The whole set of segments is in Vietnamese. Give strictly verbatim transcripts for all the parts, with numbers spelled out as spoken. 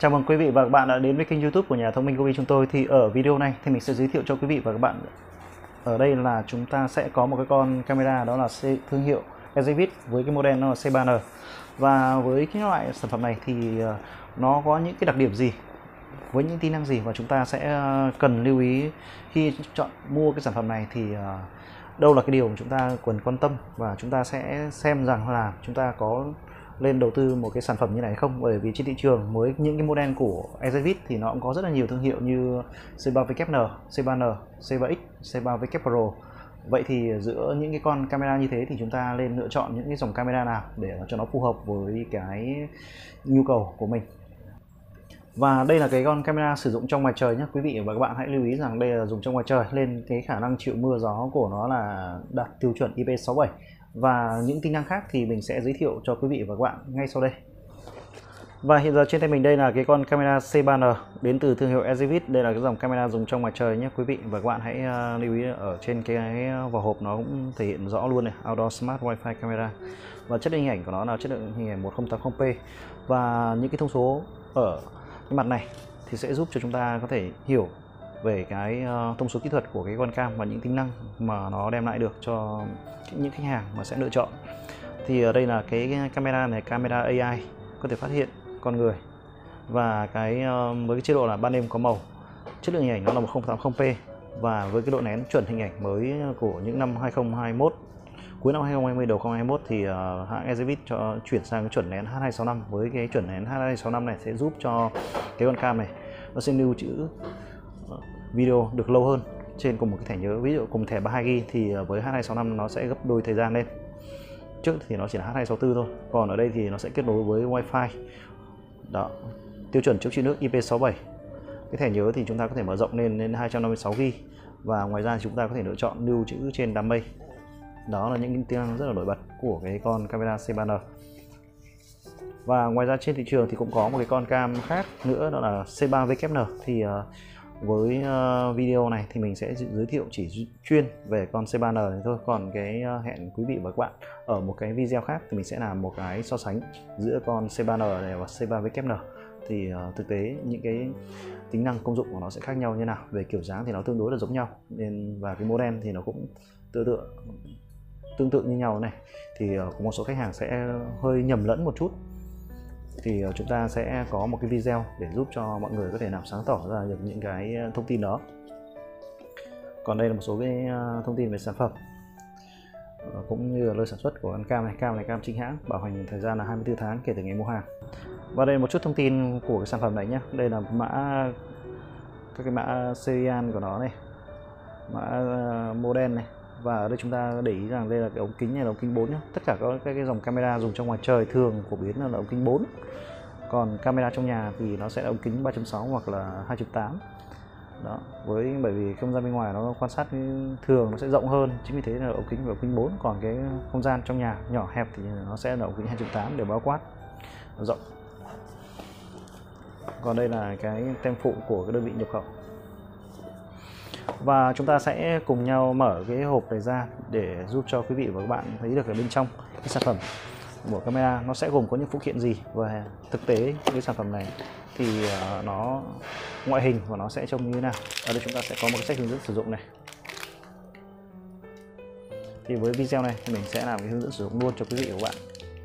Chào mừng quý vị và các bạn đã đến với kênh YouTube của nhà thông minh Gobi chúng tôi. Thì ở video này thì mình sẽ giới thiệu cho quý vị và các bạn, ở đây là chúng ta sẽ có một cái con camera, đó là thương hiệu Ezvit với cái model nó là C ba N. Và với cái loại sản phẩm này thì nó có những cái đặc điểm gì, với những tính năng gì và chúng ta sẽ cần lưu ý khi chọn mua cái sản phẩm này, thì đâu là cái điều mà chúng ta cần quan tâm, và chúng ta sẽ xem rằng là chúng ta có lên đầu tư một cái sản phẩm như này không. Bởi vì trên thị trường với những cái model của Ezvit thì nó cũng có rất là nhiều thương hiệu như C ba W N, C ba N, C ba X, C ba W Pro. Vậy thì giữa những cái con camera như thế thì chúng ta nên lựa chọn những cái dòng camera nào để cho nó phù hợp với cái nhu cầu của mình. Và đây là cái con camera sử dụng trong ngoài trời nhé quý vị và các bạn. Hãy lưu ý rằng đây là dùng trong ngoài trời, lên cái khả năng chịu mưa gió của nó là đạt tiêu chuẩn I P sáu bảy. Và những tính năng khác thì mình sẽ giới thiệu cho quý vị và các bạn ngay sau đây. Và hiện giờ trên tay mình đây là cái con camera C ba N đến từ thương hiệu Ezvit. Đây là cái dòng camera dùng trong ngoài trời nhé quý vị và các bạn. Hãy uh, lưu ý ở trên cái vỏ hộp nó cũng thể hiện rõ luôn này, Outdoor Smart Wi-Fi Camera. Và chất lượng hình ảnh của nó là chất lượng hình ảnh một không tám không p. Và những cái thông số ở cái mặt này thì sẽ giúp cho chúng ta có thể hiểu về cái uh, thông số kỹ thuật của cái con cam và những tính năng mà nó đem lại được cho những khách hàng mà sẽ lựa chọn. Thì ở đây là cái camera này, camera A I có thể phát hiện con người, và cái uh, với cái chế độ là ban đêm có màu, chất lượng hình ảnh nó là một không tám không p, và với cái độ nén chuẩn hình ảnh mới của những năm hai không hai mốt, cuối năm hai không hai không đầu hai không hai mốt thì uh, hãng Ezvit cho chuyển sang cái chuẩn nén H hai sáu năm. Với cái chuẩn nén H hai sáu năm này sẽ giúp cho cái con cam này nó sẽ lưu trữ video được lâu hơn trên cùng một cái thẻ nhớ. Ví dụ cùng thẻ ba mươi hai gi ga bai thì với H hai sáu năm nó sẽ gấp đôi thời gian lên. Trước thì nó chỉ là H hai sáu tư thôi, còn ở đây thì nó sẽ kết nối với Wi-Fi. Đó, tiêu chuẩn chống chịu nước I P sáu bảy. Cái thẻ nhớ thì chúng ta có thể mở rộng lên lên hai trăm năm mươi sáu gi ga bai, và ngoài ra chúng ta có thể lựa chọn lưu trữ trên đám mây. Đó là những tính năng rất là nổi bật của cái con camera C ba N. Và ngoài ra trên thị trường thì cũng có một cái con cam khác nữa, đó là C ba W N. Thì uh, với uh, video này thì mình sẽ giới thiệu chỉ chuyên về con C ba N này thôi. Còn cái uh, hẹn quý vị và các bạn ở một cái video khác thì mình sẽ làm một cái so sánh giữa con C ba N này và C ba W N. Thì uh, thực tế những cái tính năng công dụng của nó sẽ khác nhau như nào. Về kiểu dáng thì nó tương đối là giống nhau, nên và cái model thì nó cũng tương tự tương tự như nhau này. Thì uh, có một số khách hàng sẽ hơi nhầm lẫn một chút, thì chúng ta sẽ có một cái video để giúp cho mọi người có thể làm sáng tỏ ra được những cái thông tin đó. Còn đây là một số cái thông tin về sản phẩm cũng như là nơi sản xuất của con cam này. Cam này cam chính hãng, bảo hành thời gian là hai mươi tư tháng kể từ ngày mua hàng. Và đây là một chút thông tin của cái sản phẩm này nhé. Đây là mã, các cái mã serial của nó này, mã model này. Và ở đây chúng ta để ý rằng đây là cái ống kính này là ống kính bốn nhé. Tất cả các cái dòng camera dùng trong ngoài trời thường phổ biến là ống kính bốn. Còn camera trong nhà thì nó sẽ là ống kính ba chấm sáu hoặc là hai chấm tám. Đó, với bởi vì không gian bên ngoài nó quan sát thường nó sẽ rộng hơn, chính vì thế là ống kính và ống kính bốn. Còn cái không gian trong nhà nhỏ hẹp thì nó sẽ là ống kính hai chấm tám để bao quát rộng. Còn đây là cái tem phụ của cái đơn vị nhập khẩu. Và chúng ta sẽ cùng nhau mở cái hộp này ra để giúp cho quý vị và các bạn thấy được ở bên trong cái sản phẩm của camera nó sẽ gồm có những phụ kiện gì, và thực tế cái sản phẩm này thì nó ngoại hình của nó sẽ trông như thế nào. Ở đây chúng ta sẽ có một cái sách hướng dẫn sử dụng này. Thì với video này thì mình sẽ làm cái hướng dẫn sử dụng luôn cho quý vị và các bạn.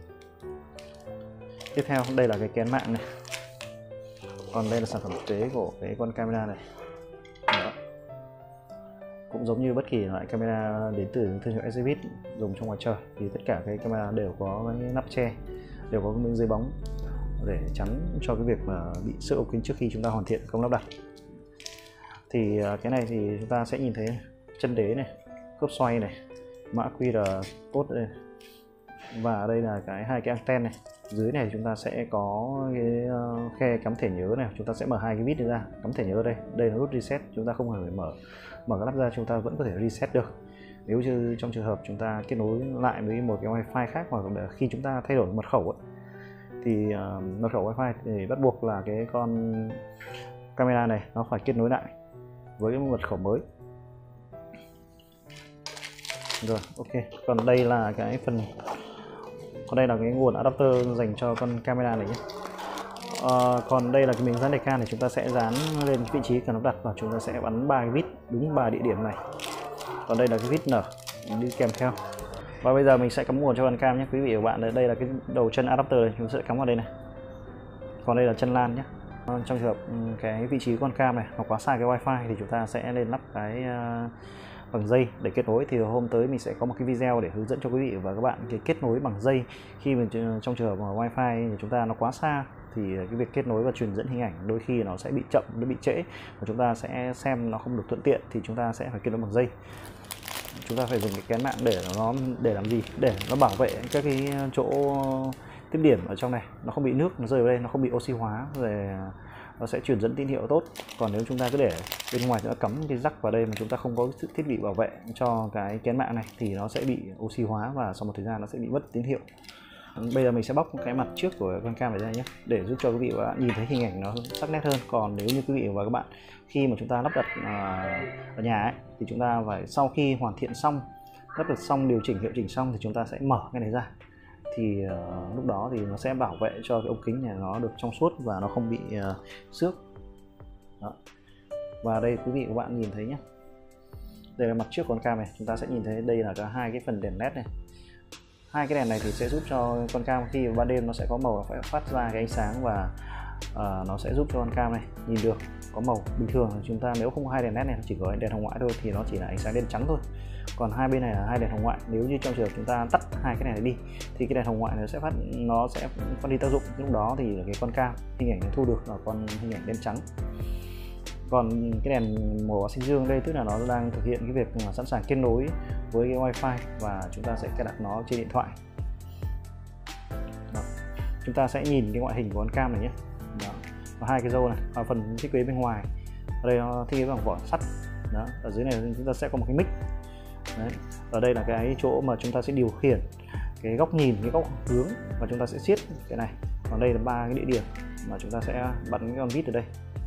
Tiếp theo đây là cái kén mạng này. Còn đây là sản phẩm thực tế của cái con camera này. Đó. Cũng giống như bất kỳ loại camera đến từ thương hiệu Ezvit dùng trong ngoài trời thì tất cả cái camera đều có cái nắp che, đều có cái miếng giấy bóng để chắn cho cái việc mà bị xước ống kính trước khi chúng ta hoàn thiện công lắp đặt. Thì cái này thì chúng ta sẽ nhìn thấy chân đế này, khớp xoay này, mã quy rờ code đây. Và ở đây là cái hai cái anten này. Dưới này chúng ta sẽ có cái khe cắm thẻ nhớ này, chúng ta sẽ mở hai cái vít ra, cắm thẻ nhớ ở đây. Đây là nút reset, chúng ta không phải mở mở cái lắp ra, chúng ta vẫn có thể reset được. Nếu như trong trường hợp chúng ta kết nối lại với một cái wifi khác, hoặc là khi chúng ta thay đổi mật khẩu ấy, thì uh, mật khẩu wifi thì bắt buộc là cái con camera này nó phải kết nối lại với cái mật khẩu mới. Rồi, ok. Còn đây là cái phần, còn đây là cái nguồn adapter dành cho con camera này nhé. uh, còn đây là cái miếng dán đề can thì chúng ta sẽ dán lên cái vị trí cần lắp đặt và chúng ta sẽ bắn ba cái vít đúng ba địa điểm này. Còn đây là cái vít nở đi kèm theo. Và bây giờ mình sẽ cắm nguồn cho con cam nhé quý vị và các bạn. Đây là cái đầu chân adapter này, chúng ta sẽ cắm vào đây này. Còn đây là chân LAN nhé. Trong trường hợp cái vị trí con cam này nó quá xa cái wifi thì chúng ta sẽ lên lắp cái uh, bằng dây để kết nối. Thì hôm tới mình sẽ có một cái video để hướng dẫn cho quý vị và các bạn cái kết nối bằng dây khi mình trong trường hợp mà wifi của chúng ta nó quá xa thì cái việc kết nối và truyền dẫn hình ảnh đôi khi nó sẽ bị chậm, nó bị trễ và chúng ta sẽ xem nó không được thuận tiện thì chúng ta sẽ phải kết nối bằng dây. Chúng ta phải dùng cái kén mạng để nó để làm gì? Để nó bảo vệ các cái chỗ tiếp điểm ở trong này nó không bị nước nó rơi vào đây, nó không bị oxy hóa, rồi nó sẽ truyền dẫn tín hiệu tốt. Còn nếu chúng ta cứ để bên ngoài chúng ta cắm cái rắc vào đây mà chúng ta không có thiết bị bảo vệ cho cái kén mạng này thì nó sẽ bị oxy hóa và sau một thời gian nó sẽ bị mất tín hiệu. Bây giờ mình sẽ bóc cái mặt trước của con cam này ra nhé, để giúp cho quý vị và các bạn nhìn thấy hình ảnh nó sắc nét hơn. Còn nếu như quý vị và các bạn khi mà chúng ta lắp đặt ở nhà ấy, thì chúng ta phải sau khi hoàn thiện xong, lắp đặt xong, điều chỉnh hiệu chỉnh xong thì chúng ta sẽ mở cái này ra. Thì uh, lúc đó thì nó sẽ bảo vệ cho cái ống kính này nó được trong suốt và nó không bị uh, xước. Đó. Và đây quý vị và các bạn nhìn thấy nhé, đây là mặt trước con cam này, chúng ta sẽ nhìn thấy đây là cả hai cái phần đèn led này. Hai cái đèn này thì sẽ giúp cho con cam khi ban đêm nó sẽ có màu, phải phát ra cái ánh sáng và uh, nó sẽ giúp cho con cam này nhìn được có màu. Bình thường chúng ta nếu không có hai đèn led này, chỉ có đèn hồng ngoại thôi thì nó chỉ là ánh sáng đen trắng thôi. Còn hai bên này là hai đèn hồng ngoại. Nếu như trong trường hợp chúng ta tắt hai cái này đi thì cái đèn hồng ngoại nó sẽ phát nó sẽ phát đi tác dụng. Lúc đó thì cái con cam hình ảnh nó thu được là con hình ảnh đen trắng. Còn cái đèn màu xanh dương đây tức là nó đang thực hiện cái việc sẵn sàng kết nối với cái wifi và chúng ta sẽ cài đặt nó trên điện thoại. Đó. Chúng ta sẽ nhìn cái ngoại hình của con cam này nhé. Đó. Và hai cái râu này, và phần thiết kế bên ngoài ở đây nó thiết kế bằng vỏ sắt. Đó. Ở dưới này chúng ta sẽ có một cái mic. Đấy. Ở đây là cái chỗ mà chúng ta sẽ điều khiển cái góc nhìn, cái góc hướng và chúng ta sẽ siết cái này. Còn đây là ba cái địa điểm mà chúng ta sẽ bắn cái con vít ở đây.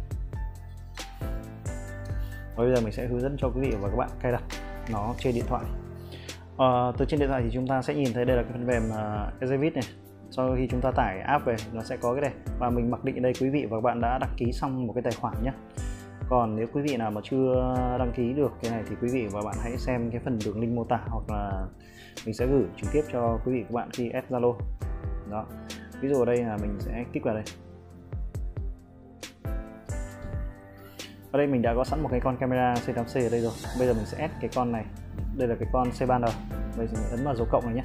Và bây giờ mình sẽ hướng dẫn cho quý vị và các bạn cài đặt nó trên điện thoại. À, từ trên điện thoại thì chúng ta sẽ nhìn thấy đây là cái phần mềm uh, Ezevit này. Sau khi chúng ta tải app về nó sẽ có cái này và mình mặc định ở đây quý vị và các bạn đã đăng ký xong một cái tài khoản nhé. Còn nếu quý vị nào mà chưa đăng ký được cái này thì quý vị và bạn hãy xem cái phần đường link mô tả hoặc là mình sẽ gửi trực tiếp cho quý vị và các bạn khi add Zalo. Đó. Ví dụ ở đây là mình sẽ kích vào đây. Ở đây mình đã có sẵn một cái con camera C tám C ở đây rồi. Bây giờ mình sẽ add cái con này. Đây là cái con C ba N. Bây giờ mình ấn vào dấu cộng này nhé.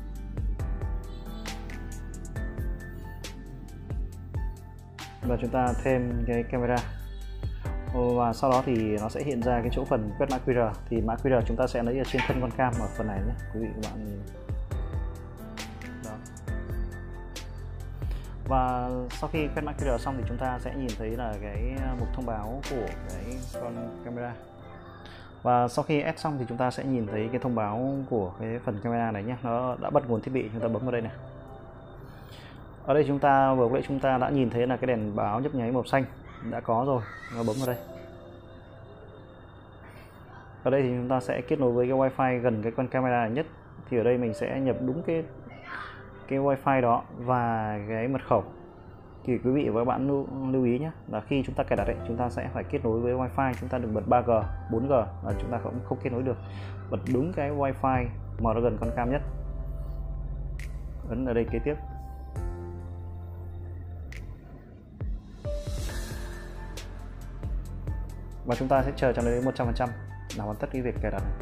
Và chúng ta thêm cái camera. Và sau đó thì nó sẽ hiện ra cái chỗ phần quét mã quy rờ. Thì mã quy rờ chúng ta sẽ lấy ở trên thân con cam ở phần này nhé quý vị các bạn nhìn. Đó. Và sau khi quét mã quy rờ xong thì chúng ta sẽ nhìn thấy là cái mục thông báo của cái con camera. Và sau khi add xong thì chúng ta sẽ nhìn thấy cái thông báo của cái phần camera này nhé. Nó đã bật nguồn thiết bị, chúng ta bấm vào đây này. Ở đây chúng ta vừa nãy chúng ta đã nhìn thấy là cái đèn báo nhấp nháy màu xanh đã có rồi, nó bấm vào đây. Ở đây thì chúng ta sẽ kết nối với cái wifi gần cái con camera này nhất. Thì ở đây mình sẽ nhập đúng cái cái wifi đó và cái mật khẩu. Thì quý vị và các bạn lưu, lưu ý nhé là khi chúng ta cài đặt ấy, chúng ta sẽ phải kết nối với wifi, chúng ta đừng bật ba G, bốn G là chúng ta cũng không kết nối được. Bật đúng cái wifi mà nó gần con cam nhất. Ấn ở đây kế tiếp. Và chúng ta sẽ chờ cho nó đến một trăm phần trăm là hoàn tất cái việc cài đặt này.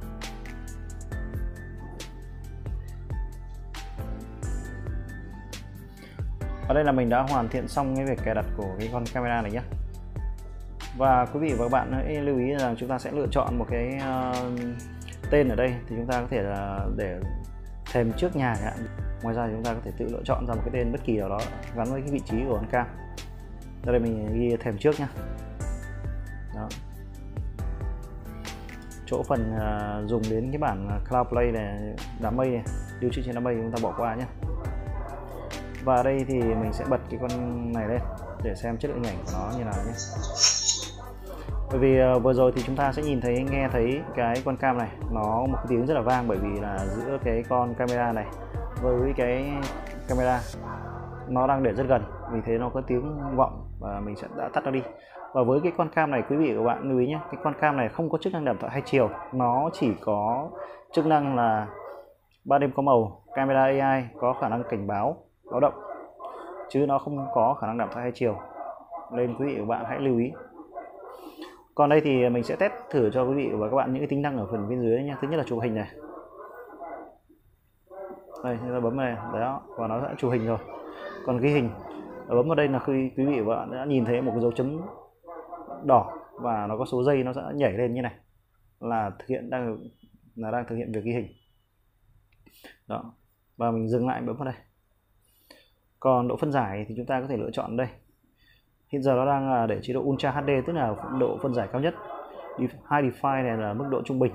Ở đây là mình đã hoàn thiện xong cái việc cài đặt của cái con camera này nhé. Và quý vị và các bạn hãy lưu ý rằng chúng ta sẽ lựa chọn một cái uh, tên ở đây thì chúng ta có thể là để thềm trước nhà chẳng hạn. Ngoài ra thì chúng ta có thể tự lựa chọn ra một cái tên bất kỳ nào đó gắn với cái vị trí của con cam. Ở đây mình ghi thềm trước nhé. Đó. Chỗ phần uh, dùng đến cái bản Cloud Play này, đám mây này, điều trị trên đám mây chúng ta bỏ qua nhé. Và đây thì mình sẽ bật cái con này lên để xem chất lượng hình ảnh của nó như nào nhé. Bởi vì uh, vừa rồi thì chúng ta sẽ nhìn thấy, nghe thấy cái con cam này nó một cái tiếng rất là vang, bởi vì là giữa cái con camera này với cái camera nó đang để rất gần, vì thế nó có tiếng vọng và mình sẽ đã tắt nó đi. Và với cái con cam này quý vị và các bạn lưu ý nhé, cái con cam này không có chức năng đảm thoại hai chiều, nó chỉ có chức năng là ban đêm có màu, camera a i có khả năng cảnh báo báo động, chứ nó không có khả năng đảm thoại hai chiều, nên quý vị và các bạn hãy lưu ý. Còn đây thì mình sẽ test thử cho quý vị và các bạn những cái tính năng ở phần bên dưới nha. Thứ nhất là chụp hình này, đây chúng ta bấm vào này đó, và nó đã chụp hình rồi. Còn ghi hình, bấm vào đây là khi quý vị và bạn đã nhìn thấy một cái dấu chấm đỏ và nó có số giây nó sẽ nhảy lên như này, là thực hiện đang là đang thực hiện việc ghi hình đó. Và mình dừng lại bấm vào đây. Còn độ phân giải thì chúng ta có thể lựa chọn đây. Hiện giờ nó đang là để chế độ Ultra hát đê, tức là độ phân giải cao nhất. High Define này là mức độ trung bình,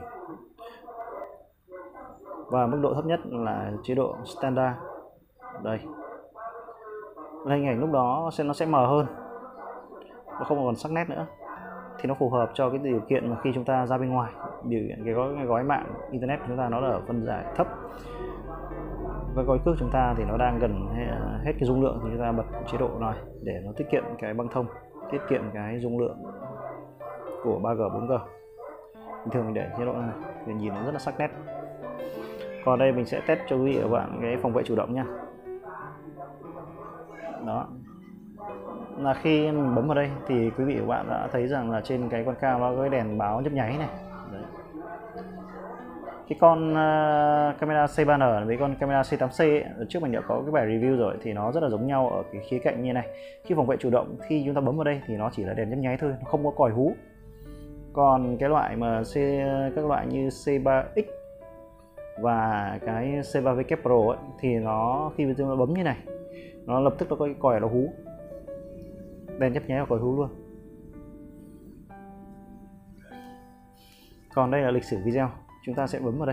và mức độ thấp nhất là chế độ Standard. Đây, hình ảnh lúc đó sẽ nó sẽ mờ hơn, nó không còn sắc nét nữa, thì nó phù hợp cho cái điều kiện mà khi chúng ta ra bên ngoài, điều kiện cái gói, cái gói mạng internet của chúng ta nó là ở phân giải thấp, và gói cước chúng ta thì nó đang gần hết cái dung lượng, thì chúng ta bật chế độ này để nó tiết kiệm cái băng thông, tiết kiệm cái dung lượng của ba G bốn G. Bình thường mình để chế độ này thì nhìn nó rất là sắc nét. Còn đây mình sẽ test cho quý vị và các bạn cái phòng vệ chủ động nha. Đó, là khi mình bấm vào đây thì quý vị và các bạn đã thấy rằng là trên cái con cam nó có cái đèn báo nhấp nháy này. Đấy. Cái con uh, camera C ba N với con camera C tám C ấy, ở trước mình đã có cái bài review rồi, thì nó rất là giống nhau ở cái khía cạnh như này. Khi phòng vệ chủ động, khi chúng ta bấm vào đây thì nó chỉ là đèn nhấp nháy thôi, nó không có còi hú. Còn cái loại mà C, các loại như C ba X và cái C ba W Pro ấy, thì nó khi chúng ta bấm như này, nó lập tức nó có cái còi nó hú, đèn nhấp nháy và còi hú luôn. Còn đây là lịch sử video, chúng ta sẽ bấm vào đây.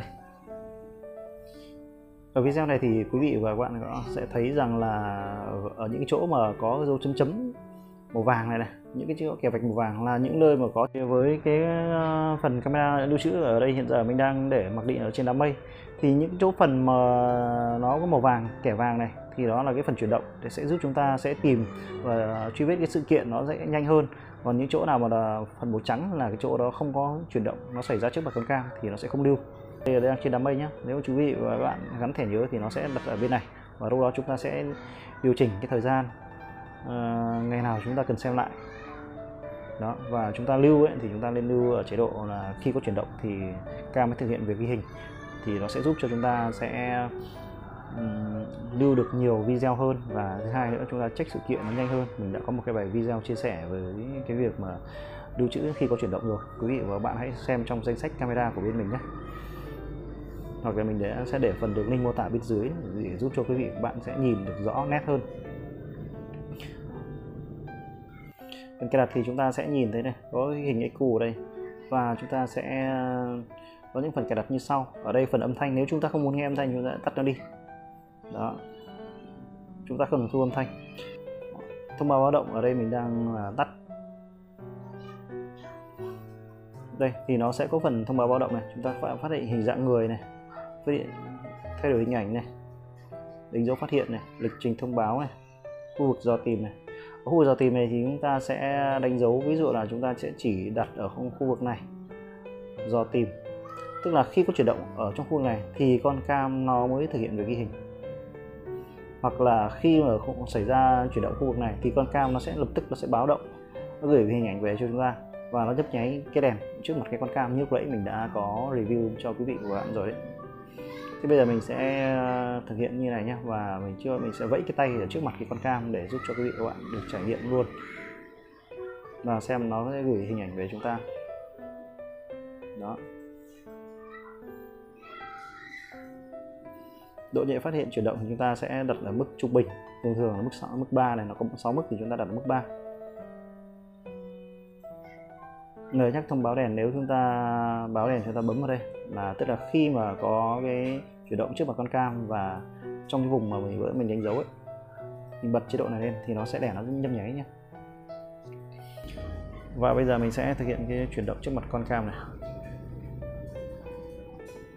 Ở video này thì quý vị và các bạn sẽ thấy rằng là ở những cái chỗ mà có dấu chấm chấm màu vàng này này, những cái chỗ kẻ vạch màu vàng là những nơi mà có. Với cái phần camera lưu trữ ở đây hiện giờ mình đang để mặc định ở trên đám mây, thì những chỗ phần mà nó có màu vàng, kẻ vàng này, thì đó là cái phần chuyển động, để sẽ giúp chúng ta sẽ tìm và truy vết cái sự kiện nó sẽ nhanh hơn. Còn những chỗ nào mà là phần màu trắng là cái chỗ đó không có chuyển động, nó xảy ra trước mặt con cam thì nó sẽ không lưu. Đây là đang trên đám mây nhé. Nếu quý vị và các bạn gắn thẻ nhớ thì nó sẽ đặt ở bên này, và lúc đó chúng ta sẽ điều chỉnh cái thời gian uh, ngày nào chúng ta cần xem lại đó. Và chúng ta lưu ấy, thì chúng ta nên lưu ở chế độ là khi có chuyển động thì cam mới thực hiện việc ghi hình, thì nó sẽ giúp cho chúng ta sẽ um, lưu được nhiều video hơn. Và thứ hai nữa, chúng ta check sự kiện nó nhanh hơn. Mình đã có một cái bài video chia sẻ với cái việc mà lưu trữ khi có chuyển động rồi, quý vị và các bạn hãy xem trong danh sách camera của bên mình nhé, hoặc là mình để, sẽ để phần đường link mô tả bên dưới để giúp cho quý vị và các bạn sẽ nhìn được rõ nét hơn. Phần cài đặt thì chúng ta sẽ nhìn thấy này, có hình e quy ở đây, và chúng ta sẽ có những phần cài đặt như sau. Ở đây phần âm thanh, nếu chúng ta không muốn nghe âm thanh chúng ta tắt nó đi. Đó, chúng ta không thu âm thanh. Thông báo báo động ở đây mình đang tắt. Đây thì nó sẽ có phần thông báo báo động này, chúng ta phải phát hiện hình dạng người này, phát hiện thay đổi hình ảnh này, đánh dấu phát hiện này, lịch trình thông báo này, khu vực dò tìm này. Ở khu vực dò tìm này thì chúng ta sẽ đánh dấu, ví dụ là chúng ta sẽ chỉ đặt ở khu vực này dò tìm, tức là khi có chuyển động ở trong khu vực này thì con cam nó mới thực hiện việc ghi hình. Hoặc là khi mà xảy ra chuyển động khu vực này thì con cam nó sẽ lập tức nó sẽ báo động, nó gửi hình ảnh về cho chúng ta, và nó nhấp nháy cái đèn trước mặt cái con cam như lúc nãy mình đã có review cho quý vị và các bạn rồi đấy. Thế bây giờ mình sẽ thực hiện như này nhé, và mình chưa mình sẽ vẫy cái tay ở trước mặt cái con cam để giúp cho quý vị và các bạn được trải nghiệm luôn, và xem nó sẽ gửi hình ảnh về chúng ta. Đó, độ nhạy phát hiện chuyển động thì chúng ta sẽ đặt ở mức trung bình, thường thường là mức sáu, mức ba này, nó có sáu mức thì chúng ta đặt ở mức ba. Lời nhắc thông báo đèn, nếu chúng ta báo đèn chúng ta bấm vào đây là tức là khi mà có cái chuyển động trước mặt con cam và trong cái vùng mà mình vừa mình đánh dấu ấy, mình bật chế độ này lên thì nó sẽ đèn nó nhấp nháy nhé. Và bây giờ mình sẽ thực hiện cái chuyển động trước mặt con cam này.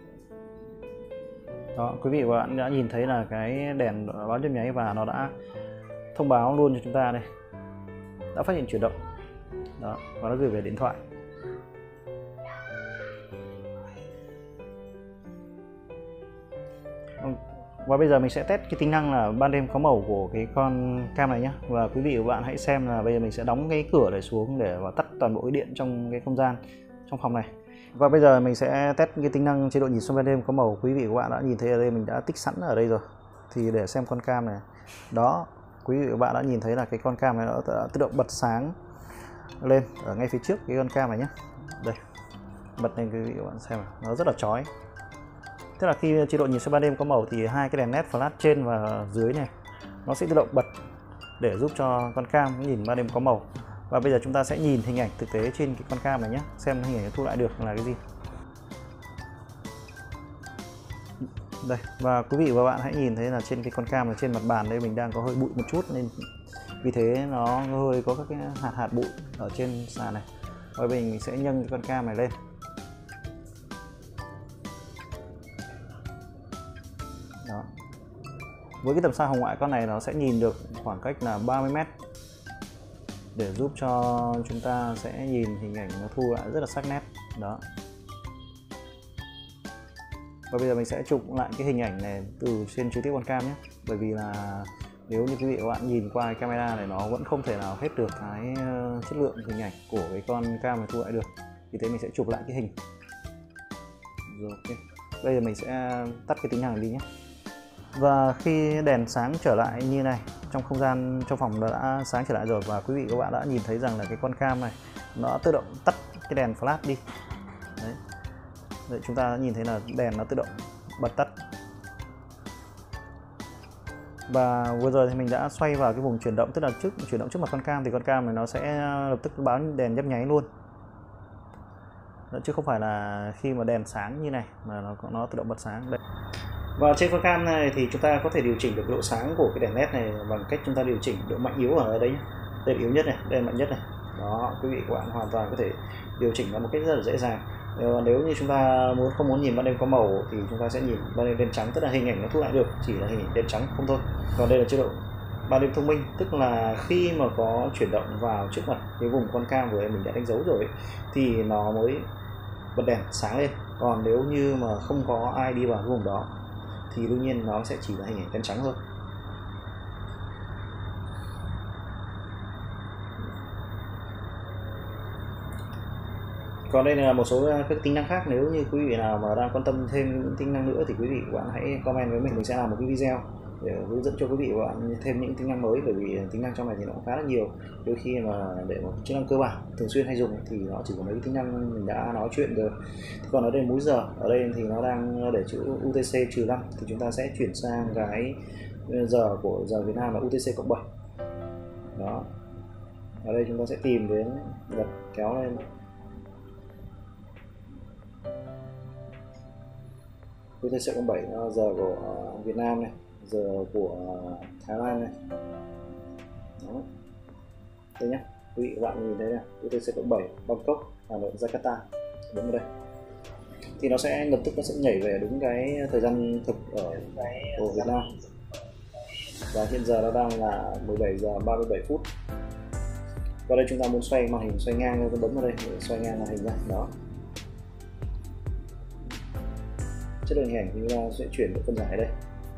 Đó, quý vị và bạn đã nhìn thấy là cái đèn báo nhấp nháy và nó đã thông báo luôn cho chúng ta đây, đã phát hiện chuyển động đó, và nó gửi về điện thoại. Và bây giờ mình sẽ test cái tính năng là ban đêm có màu của cái con cam này nhé. Và quý vị và bạn hãy xem là bây giờ mình sẽ đóng cái cửa này xuống để và tắt toàn bộ cái điện trong cái không gian, trong phòng này. Và bây giờ mình sẽ test cái tính năng chế độ nhìn xung ban đêm có màu. Quý vị và bạn đã nhìn thấy ở đây, mình đã tích sẵn ở đây rồi. Thì để xem con cam này, đó, quý vị và bạn đã nhìn thấy là cái con cam này nó đã tự động bật sáng lên ở ngay phía trước cái con cam này nhé. Đây, bật lên quý vị và bạn xem, nó rất là chói. Tức là khi chế độ nhìn xung ban đêm có màu thì hai cái đèn led flash trên và dưới này nó sẽ tự động bật để giúp cho con cam nhìn ban đêm có màu. Và bây giờ chúng ta sẽ nhìn hình ảnh thực tế trên cái con cam này nhé, xem hình ảnh thu lại được là cái gì. Đây, và quý vị và bạn hãy nhìn thấy là trên cái con cam là trên mặt bàn đây mình đang có hơi bụi một chút, nên vì thế nó hơi có các cái hạt hạt bụi ở trên sàn này. Và mình sẽ nâng cái con cam này lên. Đó. Với cái tầm xa hồng ngoại con này nó sẽ nhìn được khoảng cách là ba mươi mét, để giúp cho chúng ta sẽ nhìn hình ảnh nó thu lại rất là sắc nét. Đó. Và bây giờ mình sẽ chụp lại cái hình ảnh này từ trên trực tiếp con cam nhé. Bởi vì là nếu như quý vị và bạn nhìn qua cái camera này nó vẫn không thể nào hết được cái chất lượng hình ảnh của cái con cam này thu lại được. Vì thế mình sẽ chụp lại cái hình. Rồi, ok. Bây giờ mình sẽ tắt cái tính năng này đi nhé. Và khi đèn sáng trở lại như này, trong không gian trong phòng đã sáng trở lại rồi, và quý vị và các bạn đã nhìn thấy rằng là cái con cam này nó tự động tắt cái đèn flash đi. Đấy. Đấy, chúng ta đã nhìn thấy là đèn nó tự động bật tắt. Và vừa rồi thì mình đã xoay vào cái vùng chuyển động, tức là trước chuyển động trước mặt con cam thì con cam này nó sẽ lập tức báo đèn nhấp nháy luôn. Đó, chứ không phải là khi mà đèn sáng như này mà nó nó tự động bật sáng. Đây. Và trên con cam này thì chúng ta có thể điều chỉnh được độ sáng của cái đèn led này bằng cách chúng ta điều chỉnh độ mạnh yếu ở đây nhé. Đây là yếu nhất này, đây là mạnh nhất này. Đó, quý vị các bạn hoàn toàn có thể điều chỉnh nó một cách rất là dễ dàng. Nếu như chúng ta muốn không muốn nhìn ban đêm có màu thì chúng ta sẽ nhìn ban đêm đèn trắng, tức là hình ảnh nó thu lại được chỉ là hình ảnh đèn trắng không thôi. Còn đây là chế độ ban đêm thông minh, tức là khi mà có chuyển động vào trước mặt cái vùng con cam vừa mình đã đánh dấu rồi thì nó mới bật đèn sáng lên. Còn nếu như mà không có ai đi vào cái vùng đó thì đương nhiên nó sẽ chỉ là hình ảnh đen trắng thôi. Còn đây là một số các tính năng khác. Nếu như quý vị nào mà đang quan tâm thêm những tính năng nữa thì quý vị và bạn hãy comment với mình, mình sẽ làm một cái video để hướng dẫn cho quý vị và bạn thêm những tính năng mới. Bởi vì tính năng trong này thì nó cũng khá là nhiều, đôi khi mà để một chức năng cơ bản thường xuyên hay dùng thì nó chỉ có mấy cái tính năng mình đã nói chuyện rồi. Thì còn ở đây múi giờ, ở đây thì nó đang để chữ U T C trừ năm, thì chúng ta sẽ chuyển sang cái giờ của giờ Việt Nam là U T C cộng bảy. Đó, ở đây chúng ta sẽ tìm đến, gật kéo lên U T C cộng bảy, giờ của Việt Nam này, giờ của Thái Lan này. Đó. Đây nhé, quý vị các bạn nhìn thấy này, U T C cộng bảy, Bangkok, Hà Nội, Jakarta, đúng ở đây. Thì nó sẽ lập tức nó sẽ nhảy về đúng cái thời gian thực ở của Việt Nam. Và hiện giờ nó đang là mười bảy giờ ba mươi bảy phút. Và đây chúng ta muốn xoay màn hình, xoay ngang, tôi bấm vào đây để xoay ngang màn hình ra. Đó. Chất lượng hình ảnh thì chúng ta sẽ chuyển được phân giải ở đây.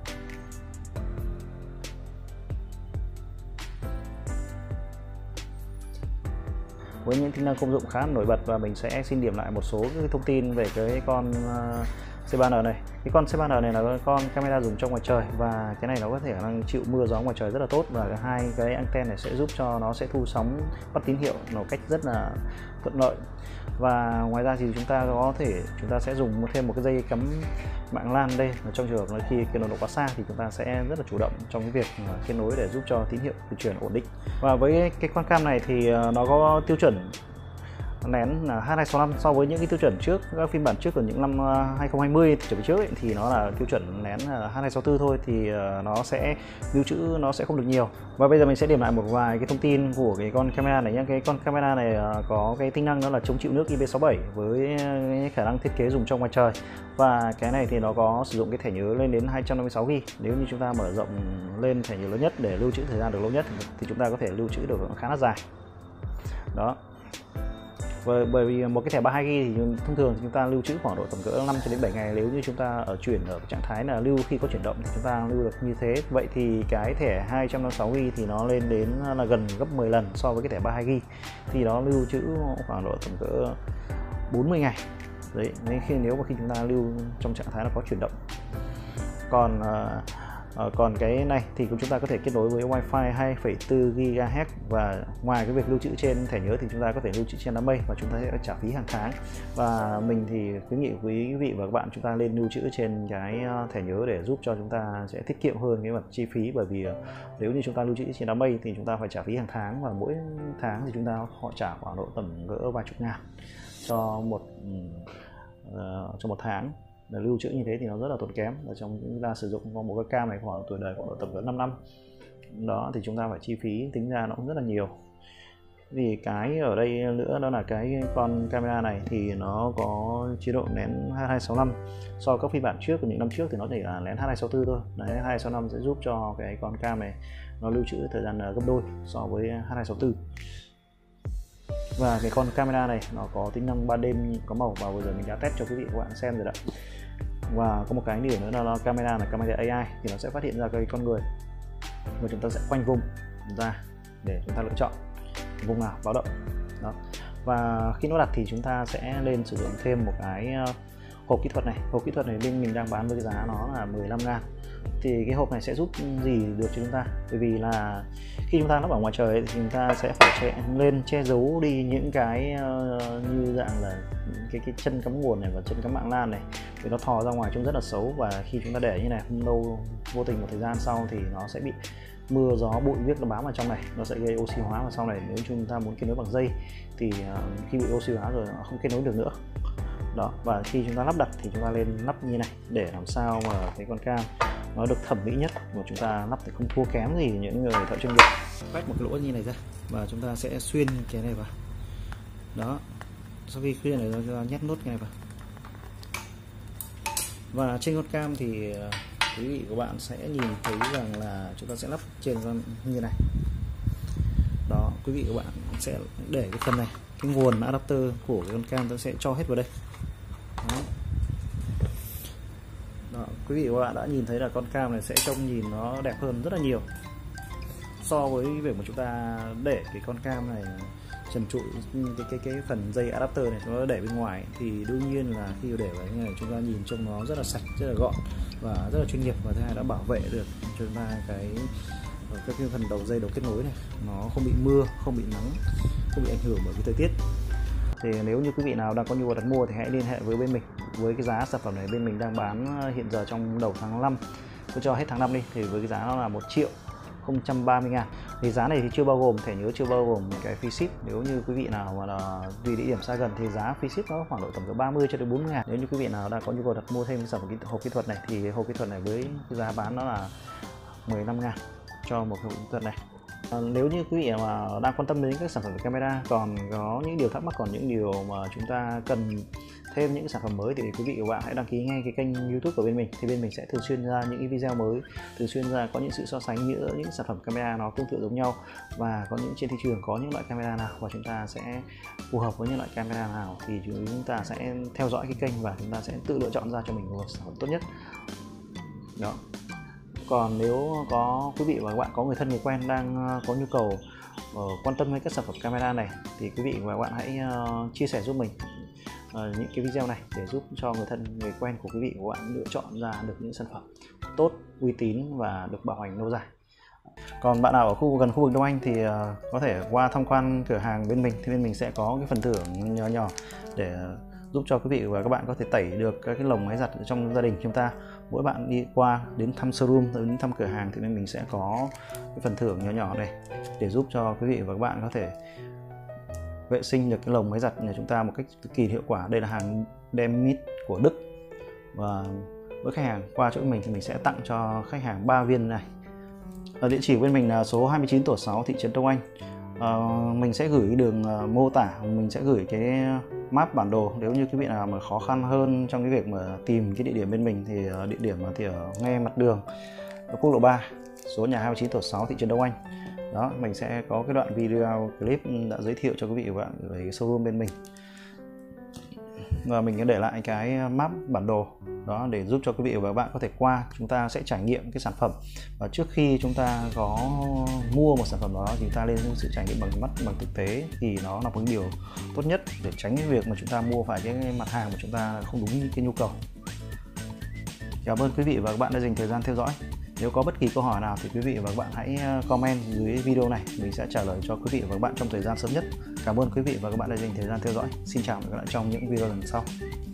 Với những tính năng công dụng khá nổi bật, và mình sẽ xin điểm lại một số cái thông tin về cái con C ba N này. Cái con C ba N này là con camera dùng trong ngoài trời, và cái này nó có thể năng chịu mưa gió ngoài trời rất là tốt, và hai cái anten này sẽ giúp cho nó sẽ thu sóng bắt tín hiệu một cách rất là thuận lợi. Và ngoài ra thì chúng ta có thể chúng ta sẽ dùng thêm một cái dây cắm mạng LAN đây, trong trường hợp là khi cái nồng độ quá xa thì chúng ta sẽ rất là chủ động trong cái việc kết nối để giúp cho tín hiệu di chuyển ổn định. Và với cái con cam này thì nó có tiêu chuẩn nén là H hai sáu năm so với những cái tiêu chuẩn trước, các phiên bản trước của những năm hai không hai không trở về trước ấy, thì nó là tiêu chuẩn nén H hai sáu tư thôi, thì nó sẽ lưu trữ nó sẽ không được nhiều. Và bây giờ mình sẽ điểm lại một vài cái thông tin của cái con camera này nhé. Cái con camera này có cái tính năng đó là chống chịu nước I P sáu bảy với khả năng thiết kế dùng trong ngoài trời, và cái này thì nó có sử dụng cái thẻ nhớ lên đến hai trăm năm mươi sáu gi ga bai. Nếu như chúng ta mở rộng lên thẻ nhớ lớn nhất để lưu trữ thời gian được lâu nhất thì chúng ta có thể lưu trữ được khá là dài đó. Bởi, bởi vì một cái thẻ ba mươi hai gi ga bai thì thông thường chúng ta lưu trữ khoảng độ tầm cỡ năm cho đến bảy ngày, nếu như chúng ta ở chuyển ở trạng thái là lưu khi có chuyển động thì chúng ta lưu được như thế. Vậy thì cái thẻ hai trăm năm mươi sáu gi ga bai thì nó lên đến là gần gấp mười lần so với cái thẻ ba mươi hai gi ga bai, thì nó lưu trữ khoảng độ tầm cỡ bốn mươi ngày đấy, khi nếu mà khi chúng ta lưu trong trạng thái là có chuyển động. Còn uh, uh, còn cái này thì chúng ta có thể kết nối với Wi-Fi hai phẩy bốn gi ga héc, và ngoài cái việc lưu trữ trên thẻ nhớ thì chúng ta có thể lưu trữ trên đám mây và chúng ta sẽ trả phí hàng tháng. Và mình thì khuyến nghị quý vị và các bạn chúng ta lên lưu trữ trên cái thẻ nhớ để giúp cho chúng ta sẽ tiết kiệm hơn cái mặt chi phí, bởi vì nếu như chúng ta lưu trữ trên đám mây thì chúng ta phải trả phí hàng tháng, và mỗi tháng thì chúng ta họ trả khoảng độ tầm cỡ vài chục ngàn cho một uh, cho một tháng. Để lưu trữ như thế thì nó rất là tốn kém, và trong chúng ta sử dụng một cái cam này khoảng tuổi đời khoảng độ tầm cỡ năm năm đó, thì chúng ta phải chi phí tính ra nó cũng rất là nhiều. Vì cái ở đây nữa đó là cái con camera này thì nó có chế độ nén H hai sáu năm, so với các phiên bản trước của những năm trước thì nó chỉ là nén H hai sáu tư thôi. Đấy, H hai sáu năm sẽ giúp cho cái con cam này nó lưu trữ thời gian gấp đôi so với H hai sáu tư. Và cái con camera này nó có tính năng ban đêm có màu, và bây giờ mình đã test cho quý vị và các bạn xem rồi đó. Và có một cái điều nữa là, là camera là camera A I thì nó sẽ phát hiện ra cái con người, và chúng ta sẽ khoanh vùng ra để chúng ta lựa chọn vùng nào báo động đó. Và khi nó đặt thì chúng ta sẽ lên sử dụng thêm một cái hộp kỹ thuật này. Hộp kỹ thuật này bên mình đang bán với cái giá nó là mười lăm ngàn. Thì cái hộp này sẽ giúp gì được cho chúng ta? Bởi vì là khi chúng ta lắp ở ngoài trời thì chúng ta sẽ phải che, lên che giấu đi những cái uh, như dạng là cái cái chân cắm nguồn này và chân cắm mạng LAN này, vì nó thò ra ngoài trông rất là xấu. Và khi chúng ta để như này không lâu vô tình một thời gian sau thì nó sẽ bị mưa gió bụi viết nó bám vào trong này, nó sẽ gây oxy hóa, và sau này nếu chúng ta muốn kết nối bằng dây thì uh, khi bị oxy hóa rồi nó không kết nối được nữa đó. Và khi chúng ta lắp đặt thì chúng ta lên lắp như này để làm sao mà cái con cam nó được thẩm mỹ nhất, và chúng ta lắp thì không thua kém gì những người thợ chuyên nghiệp. Vách một cái lỗ như này ra và chúng ta sẽ xuyên cái này vào đó. Sau khi xuyên này ra nhét nốt cái này vào, và trên con cam thì quý vị các bạn sẽ nhìn thấy rằng là chúng ta sẽ lắp trên như này đó. Quý vị các bạn sẽ để cái phần này, cái nguồn adapter của cái con cam ta sẽ cho hết vào đây đó. Đó, quý vị và các bạn đã nhìn thấy là con cam này sẽ trông nhìn nó đẹp hơn rất là nhiều so với việc mà chúng ta để cái con cam này trần trụi cái cái cái phần dây adapter này nó để bên ngoài. Thì đương nhiên là khi để vào như này chúng ta nhìn trông nó rất là sạch, rất là gọn và rất là chuyên nghiệp, và thứ hai đã bảo vệ được cho chúng ta cái cái, cái phần đầu dây đầu kết nối này nó không bị mưa, không bị nắng, không bị ảnh hưởng bởi cái thời tiết. Thì nếu như quý vị nào đang có nhu cầu đặt mua thì hãy liên hệ với bên mình. Với cái giá sản phẩm này bên mình đang bán hiện giờ trong đầu tháng năm, cứ cho hết tháng năm đi, thì với cái giá nó là một triệu không trăm ba mươi ngàn. Thì giá này thì chưa bao gồm thẻ nhớ, chưa bao gồm cái phí ship. Nếu như quý vị nào mà là tùy địa điểm xa gần thì giá phí ship nó khoảng độ tầm từ ba mươi cho đến bốn mươi ngàn. Nếu như quý vị nào đang có nhu cầu đặt mua thêm cái sản phẩm hộp kỹ thuật này thì hộp kỹ thuật này với cái giá bán nó là mười lăm ngàn cho một hộp kỹ thuật này. À, nếu như quý vị mà đang quan tâm đến các sản phẩm camera, còn có những điều thắc mắc, còn những điều mà chúng ta cần thêm những sản phẩm mới thì quý vị và các bạn hãy đăng ký ngay cái kênh YouTube của bên mình. Thì bên mình sẽ thường xuyên ra những video mới, thường xuyên ra có những sự so sánh giữa những sản phẩm camera nó tương tự giống nhau, và có những trên thị trường có những loại camera nào và chúng ta sẽ phù hợp với những loại camera nào thì chúng ta sẽ theo dõi cái kênh và chúng ta sẽ tự lựa chọn ra cho mình một sản phẩm tốt nhất đó. Còn nếu có quý vị và các bạn có người thân người quen đang có nhu cầu uh, quan tâm với các sản phẩm camera này thì quý vị và các bạn hãy uh, chia sẻ giúp mình uh, những cái video này để giúp cho người thân người quen của quý vị và các bạn lựa chọn ra được những sản phẩm tốt, uy tín và được bảo hành lâu dài. Còn bạn nào ở khu gần khu vực Đông Anh thì uh, có thể qua tham quan cửa hàng bên mình, thì bên mình sẽ có cái phần thưởng nhỏ nhỏ để uh, giúp cho quý vị và các bạn có thể tẩy được các cái lồng máy giặt trong gia đình chúng ta. Mỗi bạn đi qua đến thăm showroom, đến thăm cửa hàng thì bên mình sẽ có cái phần thưởng nhỏ nhỏ này để giúp cho quý vị và các bạn có thể vệ sinh được cái lồng máy giặt nhà chúng ta một cách cực kỳ hiệu quả. Đây là hàng Demit của Đức, và với khách hàng qua chỗ mình thì mình sẽ tặng cho khách hàng ba viên này. Ở địa chỉ bên mình là số hai mươi chín tổ sáu thị trấn Đông Anh. À, mình sẽ gửi đường uh, mô tả, mình sẽ gửi cái map bản đồ. Nếu như quý vị nào mà khó khăn hơn trong cái việc mà tìm cái địa điểm bên mình thì uh, địa điểm mà thì ở ngay mặt đường ở quốc lộ ba, số nhà hai mươi chín tổ sáu thị trấn Đông Anh. Đó, mình sẽ có cái đoạn video clip đã giới thiệu cho quý vị và bạn về cái showroom bên mình. Và mình sẽ để lại cái map bản đồ đó để giúp cho quý vị và các bạn có thể qua, chúng ta sẽ trải nghiệm cái sản phẩm. Và trước khi chúng ta có mua một sản phẩm đó, chúng ta lên sự trải nghiệm bằng mắt, bằng thực tế, thì nó là một điều tốt nhất để tránh cái việc mà chúng ta mua phải cái mặt hàng mà chúng ta không đúng cái nhu cầu. Cảm ơn quý vị và các bạn đã dành thời gian theo dõi. Nếu có bất kỳ câu hỏi nào thì quý vị và các bạn hãy comment dưới video này, mình sẽ trả lời cho quý vị và các bạn trong thời gian sớm nhất. Cảm ơn quý vị và các bạn đã dành thời gian theo dõi. Xin chào và hẹn gặp lại trong những video lần sau.